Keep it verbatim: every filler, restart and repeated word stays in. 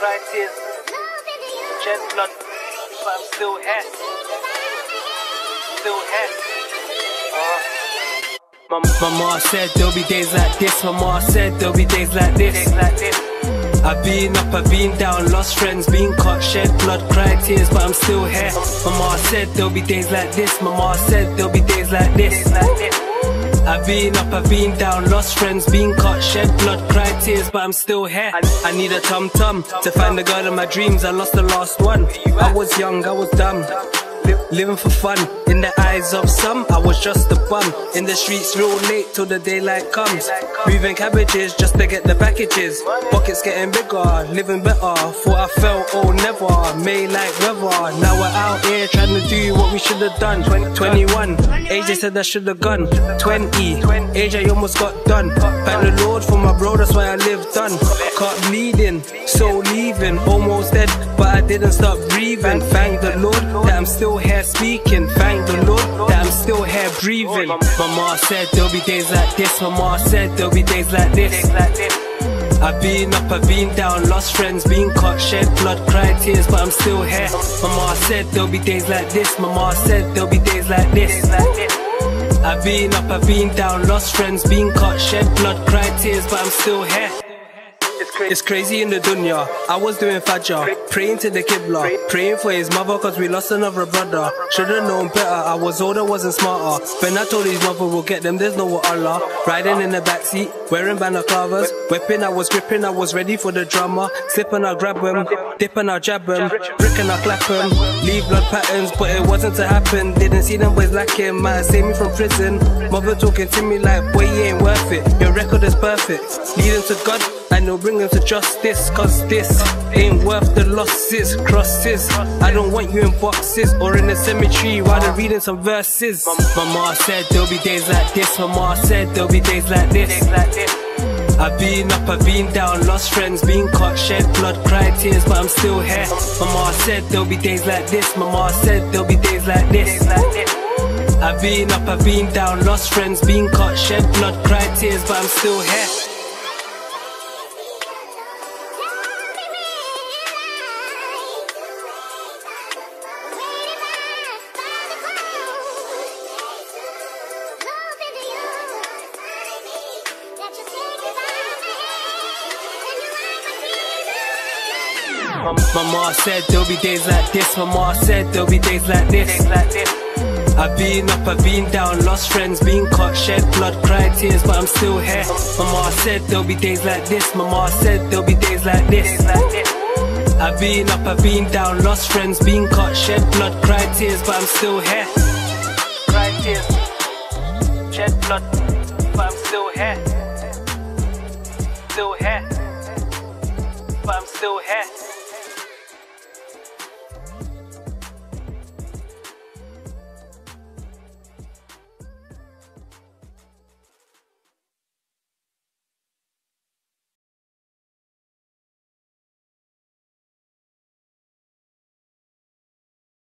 cry tears, shed blood, but I'm still here, still here. Uh. My, my ma said there'll be days like this, my ma said there'll be days like this. I've been up, I've been down, lost friends, been caught, shed blood, cried tears, but I'm still here. My ma said there'll be days like this, my ma said there'll be days like this. I've been up, I've been down, lost friends, been caught, shed blood, cried tears, but I'm still here. I need a tum-tum to find the girl of my dreams, I lost the last one. I was young, I was dumb, living for fun. In the eyes of some, I was just a bum. In the streets real late till the daylight comes, moving cabbages just to get the packages. Pockets getting bigger, living better. Thought I felt oh never, May like weather. Now we're out here trying to do what we should have done. Twenty-one, A J said I should have gone. Twenty, A J almost got done. Thank the Lord for my bro, that's why I lived done. Caught bleeding, so leaving, almost dead, but I didn't stop breathing. Thank the Lord that I'm still here speaking. Thank the Lord that I'm still here breathing. My ma said there'll be days like this, my ma said there'll be days like this. I've been up, I've been down, lost friends, been caught, shed blood, cried tears, but I'm still here. My ma said there'll be days like this, my ma said there'll be days like this. I've been up, I've been down, lost friends, been caught, shed blood, cried tears, but I'm still here. It's crazy in the dunya, I was doing fajr, praying to the Qibla, praying for his mother cause we lost another brother. Should've known better, I was older, wasn't smarter. When I told his mother we'll get them, there's no Allah. Riding in the backseat, wearing balaclavas, weapon I was gripping, I was ready for the drama. Slip and I grab him, dip and I jab him, brick and I clap him. Leave blood patterns, but it wasn't to happen. Didn't see them boys lacking, might have saved me from prison. Mother talking to me like, boy you ain't worth it, your record is perfect. Leading to God, and he'll bring him to justice, cause this ain't worth the losses, crosses. I don't want you in boxes or in the cemetery while they're reading some verses. My ma said there'll be days like this, my ma said there'll be days like this. I've been up, I've been down, lost friends, been caught, shed blood, cried tears, but I'm still here. My ma said there'll be days like this, my ma said there'll be days like this. I've been up, I've been down, lost friends, been caught, shed blood, cried tears, but I'm still here. My, my ma said there'll be days like this, my ma said there'll be days like this. I've been up, I've been down, lost friends, been caught, shed blood, cried tears, but I'm still here. My ma said there'll be days like this, my ma said there'll be days like this. I've been up, I've been down, lost friends, been caught, shed blood, cried tears, but I'm still here. Cried tears, shed blood, but I'm still here. Still here, but I'm still here.